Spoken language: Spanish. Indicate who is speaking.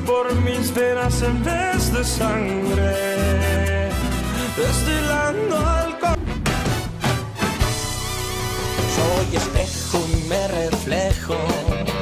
Speaker 1: por mis venas en vez de sangre, destilando alcohol.
Speaker 2: Soy espejo y me reflejo